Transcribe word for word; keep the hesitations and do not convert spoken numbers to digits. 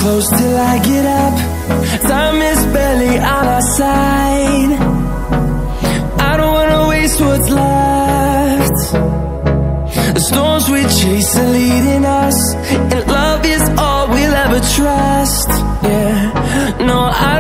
close till I get up. Time is barely on our side. I don't wanna waste what's left. The storms we chase are leading us, and love is all we'll ever trust. Yeah, no, I